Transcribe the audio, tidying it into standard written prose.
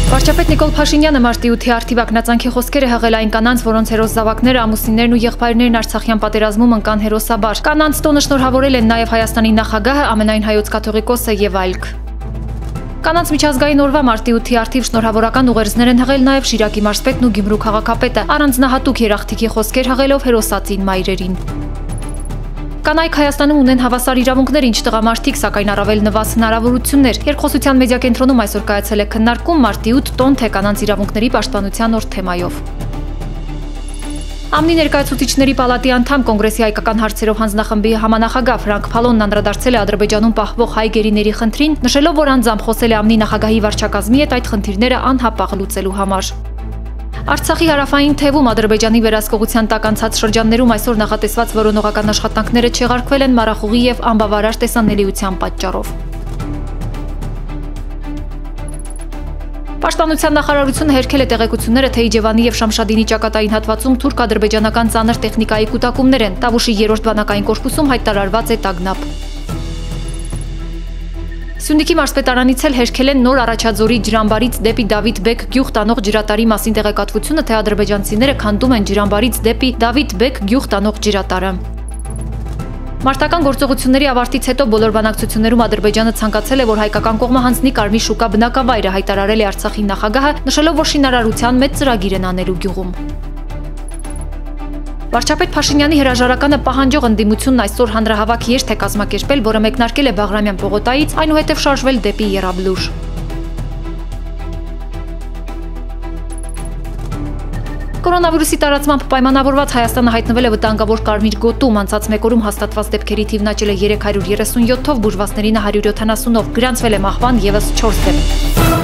Վարչապետ Նիկոլ Փաշինյանը մարտի 8-ի արդիվ ակնածանքի խոսքերը հղել այն կանանց, որոնց հերոս զավակները, ամուսիններն ու եղբայրներն Արցախյան պատերազմում ընկան հերոսաբար։ Կանանց տոնը շնորհավորել են նաև Հայաստանի նախագահը, ամենայն հայոց կաթողիկոսը եւ այլք։ Կանանց միջազգային օրվա մարտի 8-ի արդիվ շնորհավորական ուղերձներ են հղել նաև Շիրակի մարզպետն ու Գյումրու քաղաքապետը, առանձնահատուկ երախտիկի խոսքեր հղելով հերոսածին մայրերին։ Կանայք Հայաստանում ունեն հավասար իրավունքներ, ինչ տղամարդիկ, սակայն առավել նվազ հնարավորություններ։ Երկխոսության մեդիա կենտրոնում այսօր կայացել է քննարկում մարտի 8 տոն թե կանանց իրավունքների պաշտպանության օր թեմայով։ ԱՄՆ ներկայացուցիչների պալատի անդամ կոնգրեսի հայկական հարցերով հանձնախմբի համանախագահ Ֆրանկ Փալոնն անդրադարձել է Ադրբեջանում պահվող հայ գերիների խնդրին, նշելով, որ անձամբ խոսել է ԱՄՆ նախագահի վարչակազմի հետ այդ խնդիրները անհապաղ լուծելու համար։ Արցախի հարավային թևում Ադրբեջանի վերահսկողության տակ անցած շրջաններում այսօր նախատեսված որոնողական աշխատանքները չեղարկվել են մառախուղի եւ անբավարար տեսանելիության պատճառով։ Պաշտպանության նախարարությունը հերքել է տեղեկությունները, թե Իջևանի եւ Շամշադինի ճակատային հատվածում թուրք-ադրբեջանական ծանր տեխնիկայի կուտակումներ են։ Տավուշի 3-րդ բանակային կորպուսում հայտարարված է տագնապ։ Սյունիքի մարզպետարանից էլ հերքել են նոր Առաջաձորի ջրամբարից դեպի Դավիթ Բեկ գյուղ տանող ջրատարի մասին տեղեկատվությունը, թե ադրբեջանցիները քանդում են ջրամբարից դեպի Դավիթ Բեկ գյուղ տանող ջրատարը։ Մարտական գործողությունների ավարտից հետո բոլոր բանակցություններում Ադրբեջանը ցանկացել է, որ հայկական կողմը հանձնի Կարմիր շուկա բնակավայրը, հայտարարել է Արցախի նախագահը, նշելով, որ շինարարության մեծ ծրագիր են անելու գյուղում։ Վարչապետ Փաշինյանի հրաժարականը պահանջող ընդդիմությունն այսօր հանրահավաք երթ է կազմակերպել, որը մեկնարկել է Բաղրամյան պողոտայից, այնուհետև շարժվել դեպի Եռաբլուր։ Կորոնավիրուսի տարածմամբ պայմանավորված Հայաստանը հայտնվել է վտանգավոր կարմիր գոտում, անցած մեկ օրում հաստատված դեպքերի թիվն աճել է 337-ով, բուժվածներին 170-ով, գրանցվել է մահվան ևս 4 դեպք։